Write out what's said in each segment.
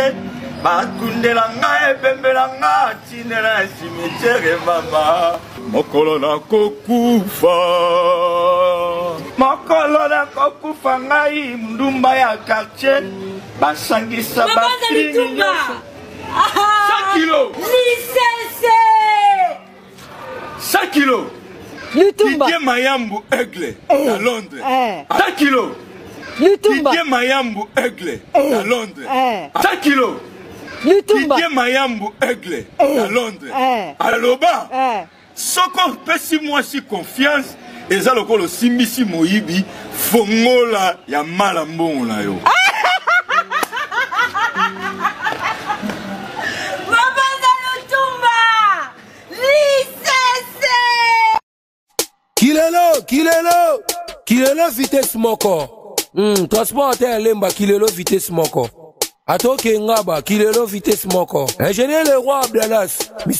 Bakundelanga ebembelanga tinela cimetière mama mokolo na kokufa ngai ndumba ya quartier basangisa batrini nyonso 100 kilos Licence 100 kilos Didier Mayambu Aigle à Londres 100 kilos Didier Mayambu Aigle à Londres 100 kilos Didier Mayambu Aigle à Londres aloba soko pesi mwasi confiance eza lokolo simbisi moyibi fongola ya mala mbongo na yo Kilelo vitesse moko. Transporter lemba kilelo vitesse moko. Atoke ngaba kilelo vitesse moko. Ingénieur le roi Abdalas.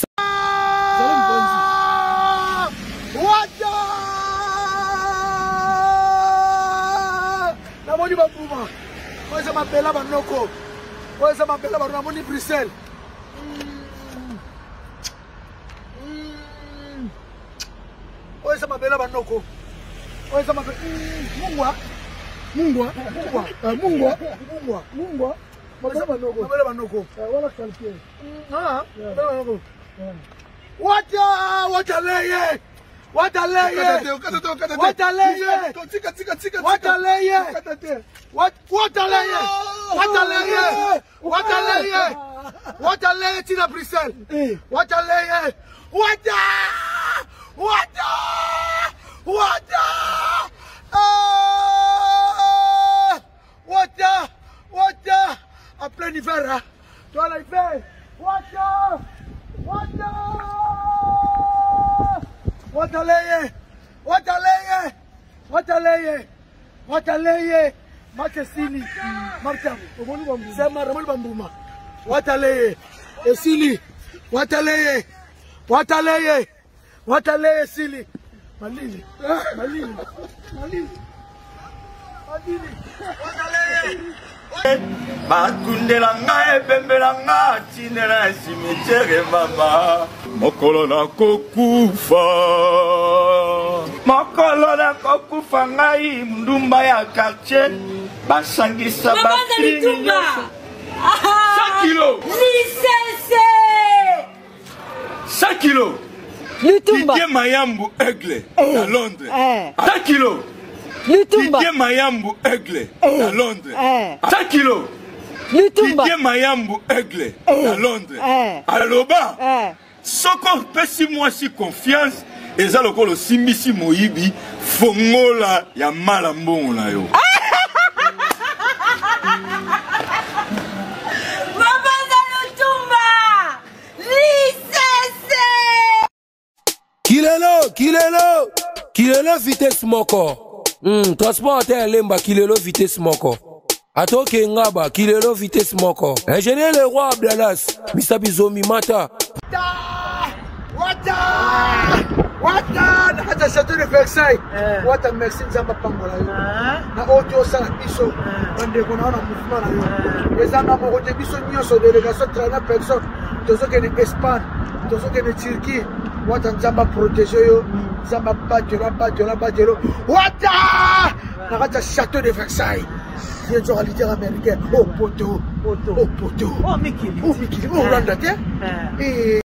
Namoni babuma. Oza mapela banoko. Oza mapela banoko namoni Bruxelles. Oza mapela banoko. Oza mapela mungwa. Mapela banoko. Wala kalkie. Mapela banoko. What a leye. Tina Bruxelles. En plein hiver, toi l'hiver. What a leye. Makesili. Marta. Sema Ramon Bambuma. What a leye. Esili. What a leye. Sili. Malili. What a leye. Bakundelanga ebembelanga tinela cimetière mama mokolo na kokufa ngai ndumba ya quartier basangisa batrini nyonso 100 kilos Licence 100 kilos Didier Mayambu Aigle à Londres 100 kilos Didier Mayambu Aigle à Londres 100 kilos Didier Mayambu Aigle à Londres aloba soko pesi mwasi confiance eza lokolo simbisi moyibi fongola ya mala mbongo na yo Kilelo vitesse moko. Transporter lemba kilelo vitesse moko. Atoke ngaba kilelo vitesse moko. Ingénieur le roi Abdalas. Misabizomi mata. Nakaza château de Versailles. Wata merci nzamba pangola yo. Na audio sala biso. Bande kona na mouvement na yo. Ezanga mo kote biso nyonso délégation 39 personnes. Tozo ke ne Espagne, tozo ke ne Turquie. Wata nzamba protéger yo. Nzamba badjelo. Wata! Nakaza château de Versailles. C'est une réalité américaine. Oh poto. Oh Mikili. Oh Rwanda te.